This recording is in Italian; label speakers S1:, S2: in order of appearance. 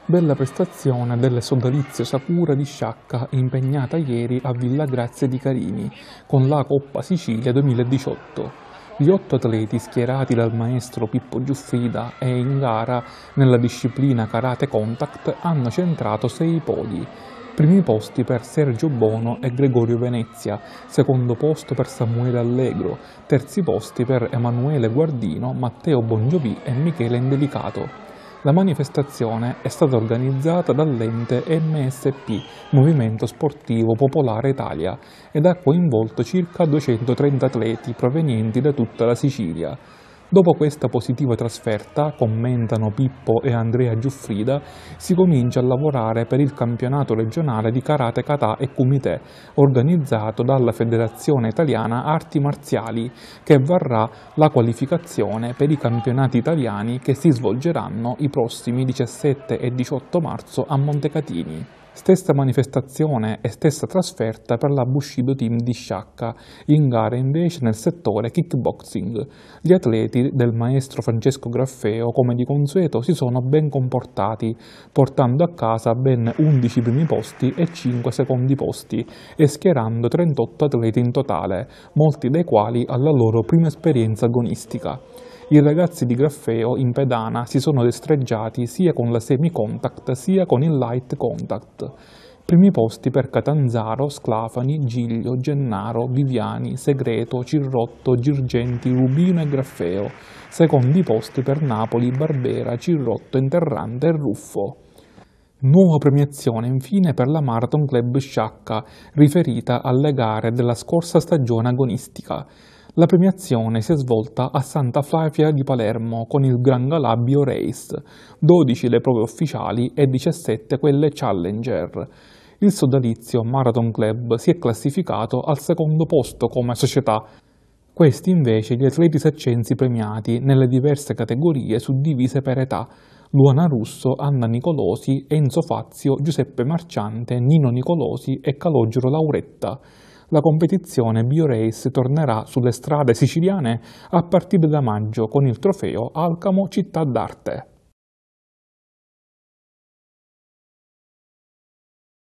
S1: Bella prestazione del sodalizio Sakura di Sciacca impegnata ieri a Villa Grazia di Carini con la Coppa Sicilia 2018. Gli 8 atleti schierati dal maestro Pippo Giuffrida e in gara nella disciplina Karate Contact hanno centrato 6 podi. Primi posti per Sergio Bono e Gregorio Venezia, secondo posto per Samuele Allegro, terzi posti per Emanuele Guardino, Matteo Bongiovi e Michele Indelicato. La manifestazione è stata organizzata dall'ente MSP, Movimento Sportivo Popolare Italia, ed ha coinvolto circa 230 atleti provenienti da tutta la Sicilia. Dopo questa positiva trasferta, commentano Pippo e Andrea Giuffrida, si comincia a lavorare per il campionato regionale di Karate Kata e Kumite, organizzato dalla Federazione Italiana Arti Marziali, che varrà la qualificazione per i campionati italiani che si svolgeranno i prossimi 17 e 18 marzo a Montecatini. Stessa manifestazione e stessa trasferta per la Bushido Team di Sciacca, in gara invece nel settore kickboxing. Gli atleti del maestro Francesco Graffeo, come di consueto, si sono ben comportati, portando a casa ben 11 primi posti e 5 secondi posti e schierando 38 atleti in totale, molti dei quali alla loro prima esperienza agonistica. I ragazzi di Graffeo in pedana si sono destreggiati sia con la semi-contact sia con il light contact. Primi posti per Catanzaro, Sclafani, Giglio, Gennaro, Viviani, Segreto, Cirrotto, Girgenti, Rubino e Graffeo. Secondi posti per Napoli, Barbera, Cirrotto, Interrante e Ruffo. Nuova premiazione infine per la Marathon Club Sciacca, riferita alle gare della scorsa stagione agonistica. La premiazione si è svolta a Santa Flavia di Palermo con il Gran Galà Bio Race, 12 le prove ufficiali e 17 quelle Challenger. Il sodalizio Marathon Club si è classificato al secondo posto come società. Questi invece gli atleti saccensi premiati nelle diverse categorie suddivise per età: Luana Russo, Anna Nicolosi, Enzo Fazio, Giuseppe Marciante, Nino Nicolosi e Calogero Lauretta. La competizione BioRace tornerà sulle strade siciliane a partire da maggio con il trofeo Alcamo Città d'Arte.